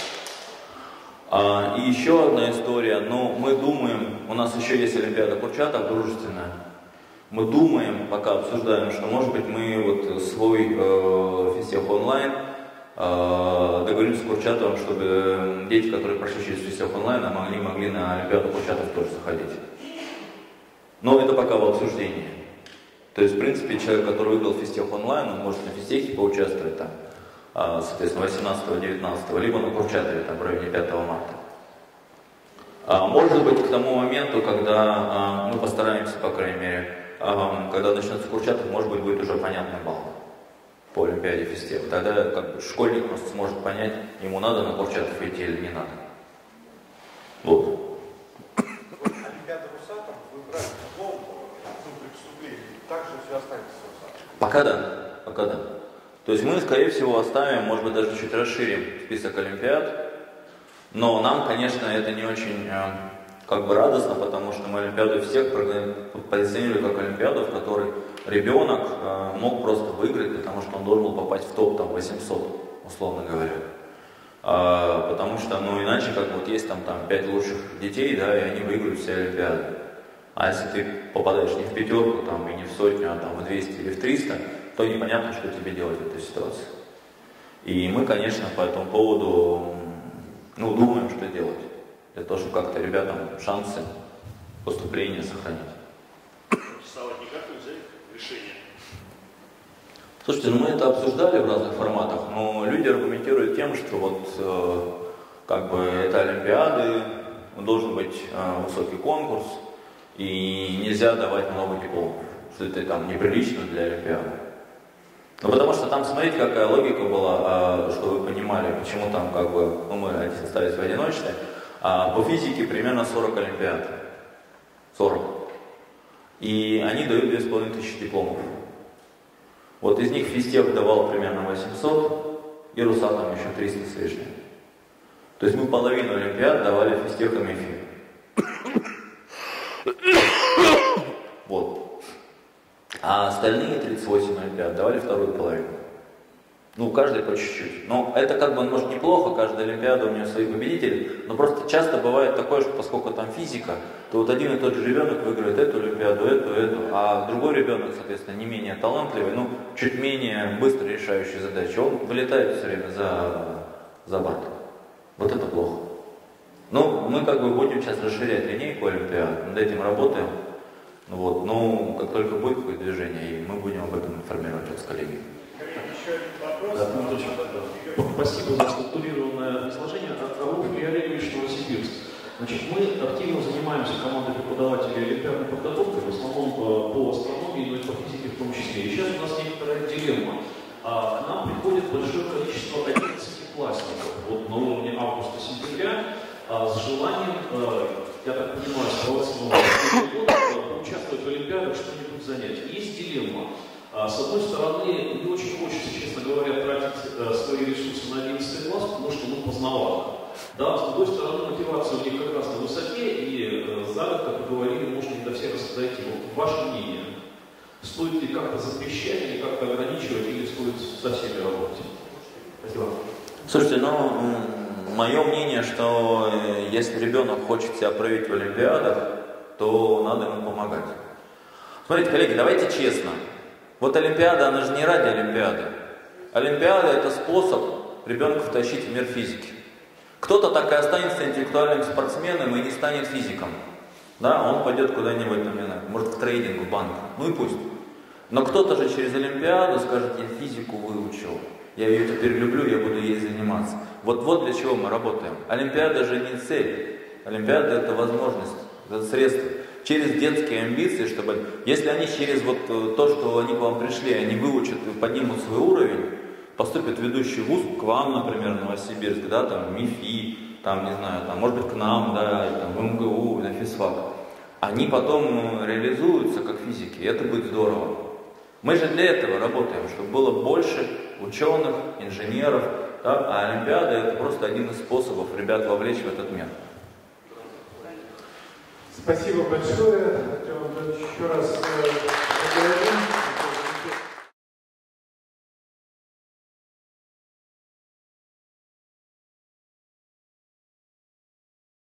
И еще одна история, ну, мы думаем, у нас еще есть Олимпиада Курчатов дружественная. Мы думаем, пока обсуждаем, что, может быть, мы вот свой э, физтех онлайн э, договоримся с Курчатовым, чтобы дети, которые прошли через физтех онлайн, могли, могли на Олимпиаду Курчатов тоже заходить. Но это пока в обсуждении. То есть, в принципе, человек, который выиграл физтех онлайн, он может на физтехе поучаствовать там, э, соответственно, восемнадцатого-девятнадцатого, либо на Курчатове, там, в районе пятого марта. Может быть, к тому моменту, когда э, мы постараемся, по крайней мере, когда начнется Курчатов, может быть, будет уже понятный балл по Олимпиаде физтех. Тогда, как бы, школьник просто сможет понять, ему надо на Курчатов идти или не надо. Вот. Олимпиада Русатом вы брали диплом, ну, при поступлении, также все останется с Русатом? Пока да, пока да. То есть мы, скорее всего, оставим, может быть, даже чуть расширим список Олимпиад, но нам, конечно, это не очень как бы радостно, потому что мы Олимпиаду всех позиционировали как Олимпиаду, в которой ребенок э, мог просто выиграть, потому что он должен был попасть в топ там восемьсот, условно говоря. А, потому что, ну, иначе, как вот есть там, там пять лучших детей, да, и они выиграют все Олимпиады. А если ты попадаешь не в пятерку, там, и не в сотню, а там в двести или в триста, то непонятно, что тебе делать в этой ситуации. И мы, конечно, по этому поводу, ну, думаем, что делать. Для того, чтобы как-то ребятам шансы поступления сохранить. Рисовать никак нельзя решение? Слушайте, ну мы это обсуждали в разных форматах, но люди аргументируют тем, что вот э, как бы это Олимпиады, должен быть э, высокий конкурс, и нельзя давать много дипломов, что это там неприлично для Олимпиады. Ну потому что там, смотрите, какая логика была, э, что вы понимали, почему там как бы, ну мы остались в одиночестве. А по физике примерно сорок олимпиад. сорок. И они дают две с половиной тысячи дипломов. Вот из них физтех давал примерно восемьсот, и Русатом еще триста с лишним. То есть мы половину олимпиад давали физтехам и фи. Вот. А остальные тридцать восемь олимпиад давали вторую половину. Ну, каждый по чуть-чуть. Но это как бы, может, неплохо, каждая олимпиада у нее свои победители, но просто часто бывает такое, что поскольку там физика, то вот один и тот же ребенок выиграет эту олимпиаду, эту, эту, а другой ребенок, соответственно, не менее талантливый, ну, чуть менее быстро решающий задачи, он вылетает все время за, за борт. Вот это плохо. Ну, мы как бы будем сейчас расширять линейку олимпиад, над этим работаем. Вот, но как только будет какое-то движение, мы будем об этом информировать вас, коллеги. Да, спасибо за структурированное изложение. Рауф Ильич, Новосибирск. Значит, мы активно занимаемся командой преподавателей олимпиадной подготовки, в основном по астрономии, но и по физике в том числе. И сейчас у нас некоторая дилемма. А, к нам приходит большое количество одиннадцатиклассников вот, на уровне августа-сентября а, с желанием, а, я так понимаю, спровоцированного поучаствовать в олимпиадах, что-нибудь занять. Есть дилемма. С одной стороны, не очень хочется, честно говоря, тратить э, свои ресурсы на одиннадцатый класс, потому что ну, поздновато. Да, с другой стороны, мотивация у них как раз на высоте, и э, за год, как вы говорили, можно не до всех дойти. Вот ваше мнение, стоит ли как-то запрещать, или как-то ограничивать, или стоит со всеми работать? Спасибо. Слушайте, ну, мое мнение, что если ребенок хочет себя проявить в олимпиадах, то надо ему помогать. Смотрите, коллеги, давайте честно. Вот олимпиада, она же не ради олимпиады. Олимпиада – это способ ребенка втащить в мир физики. Кто-то так и останется интеллектуальным спортсменом и не станет физиком. Да, он пойдет куда-нибудь, там, не знаю, может, в трейдинг, в банк. Ну и пусть. Но кто-то же через олимпиаду скажет: я физику выучил, я ее теперь люблю, я буду ей заниматься. Вот, вот для чего мы работаем. Олимпиада же не цель. Олимпиада – это возможность, это средство. Через детские амбиции, чтобы, если они через вот то, что они к вам пришли, они выучат и поднимут свой уровень, поступят в ведущий вуз, к вам, например, в Новосибирск, да, там, МИФИ, там, не знаю, там, может быть, к нам, да, там, в МГУ, на физфак, они потом реализуются как физики, и это будет здорово. Мы же для этого работаем, чтобы было больше ученых, инженеров, да, а Олимпиада – это просто один из способов ребят вовлечь в этот мир. Спасибо большое. Артем Анатольевич, еще раз благодарю.